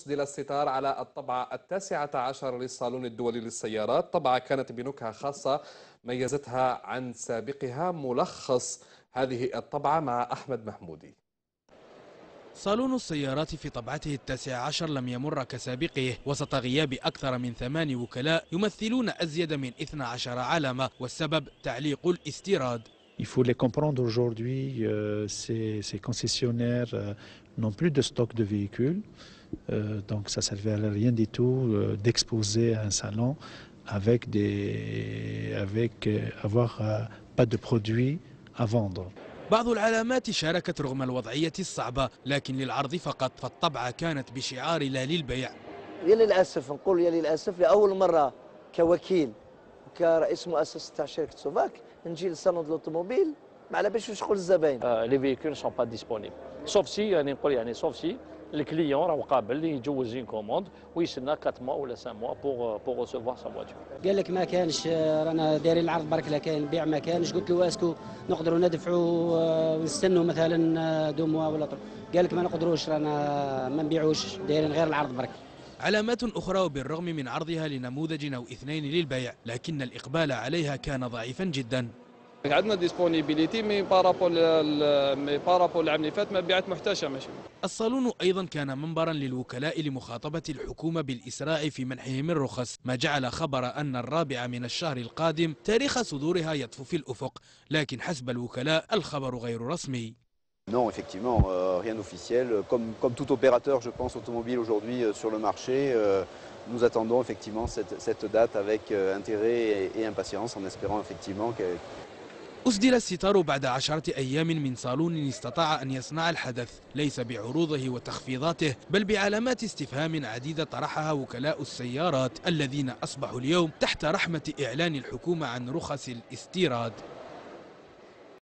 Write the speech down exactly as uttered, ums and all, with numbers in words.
أسدل الستار على الطبعة التاسعة عشر للصالون الدولي للسيارات. طبعة كانت بنكهة خاصة ميزتها عن سابقها. ملخص هذه الطبعة مع أحمد محمودي. صالون السيارات في طبعته التاسع عشر لم يمر كسابقه وسط غياب أكثر من ثمان وكلاء يمثلون أزيد من اثنتي عشرة علامة، والسبب تعليق الاستيراد. Il faut les comprendre aujourd'hui, euh, ces, ces concessionnaires euh, n'ont plus de stock de véhicules, euh, donc ça ne servait à rien du tout euh, d'exposer un salon avec des, avec euh, avoir euh, pas de produits à vendre. بعض العلامات شاركت رغم الوضعية الصعبة، لكن للعرض فقط، فالطبعة كانت بشعار لا للبيع. يا للأسف نقول يا للأسف لأول مرة كوكيل كرئيس مؤسسة تاع شركة سوفاك نجي للصالون دو لوطوموبيل ما على بالش واش نقول للزباين. لي فيكول سون با ديسپونيبل سوف سي يعني نقول يعني سوف سي الكليون راه قابل يجوز اون كوموند ويستنى أربعة موا ولا خمسة موا بور بور ريسيفوار سا فواتور. قال لك ما كانش، رانا دايرين العرض برك لا كاين البيع ما كانش. قلت له اسكو نقدروا ندفعوا ونستنوا مثلا دو موا ولا طر. قال لك ما نقدروش، رانا ما نبيعوش، دايرين غير العرض برك. علامات أخرى وبالرغم من عرضها لنموذج أو اثنين للبيع، لكن الإقبال عليها كان ضعيفا جدا. عندنا ديسبونيبيليتي مي بارابول مي بارابول العام اللي فات مبيعات محتشمه. الصالون أيضا كان منبرا للوكلاء لمخاطبة الحكومة بالإسراع في منحهم الرخص، ما جعل خبر أن الرابع من الشهر القادم تاريخ صدورها يطفو في الأفق، لكن حسب الوكلاء الخبر غير رسمي. Non, effectivement, euh, rien d'officiel. Comme, comme tout opérateur, je pense, automobile aujourd'hui euh, sur le marché, euh, nous attendons effectivement cette, cette date avec euh, intérêt et, et impatience, en espérant effectivement que... أسدل الستار بعد عشرة أيام من صالون استطاع أن يصنع الحدث، ليس بعروضه وتخفيضاته، بل بعلامات استفهام عديدة طرحها وكلاء السيارات الذين أصبحوا اليوم تحت رحمة إعلان الحكومة عن رخص الاستيراد.